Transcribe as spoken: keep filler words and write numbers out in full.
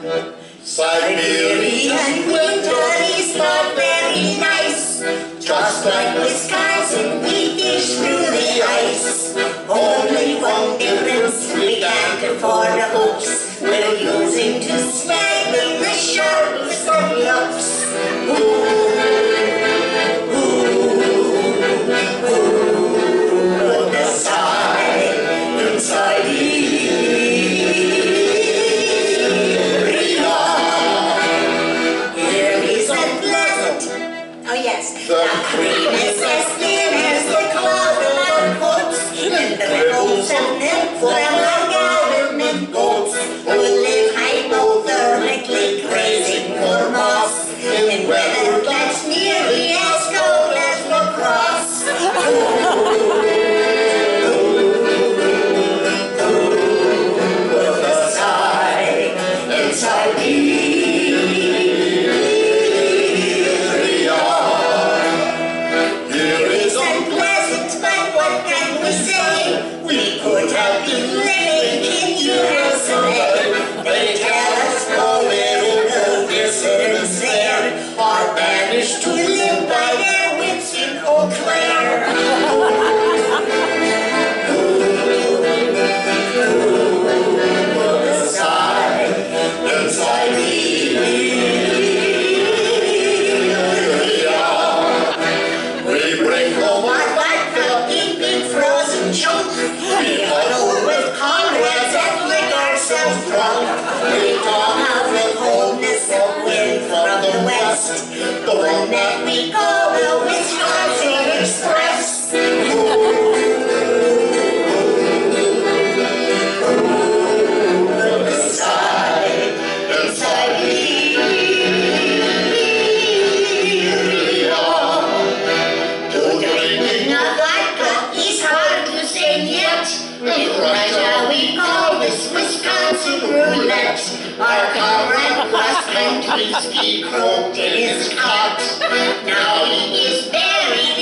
Siberian winter is not very nice. Just like Wisconsin, we fish through the ice. Only one difference, we can't afford the hooks we're using to snag in the sharpest of looks. Ooh, ooh, ooh, put the sigh inside Siberia. Here isn't pleasant. Oh yes, the cream is as thin as the cloth of books, and the ripples of milk from our government boats who live hypothermically grazing for moss in weather that's nearly as cold as lacrosse. Put the sigh inside to live by their wits in Eau Claire. Put the sigh inside Siberia. We bring home our vodka in big frozen chunk. We huddle with comrades and lick ourselves drunk. We talk out the coldness of wind from the west, the one that we call the Wisconsin Express. Put the sigh inside Siberia. To drinking a vodka is hard to say yet. In Russia we call this Wisconsin roulette. Our comrade cross country ski croaked in his cot. Now he is very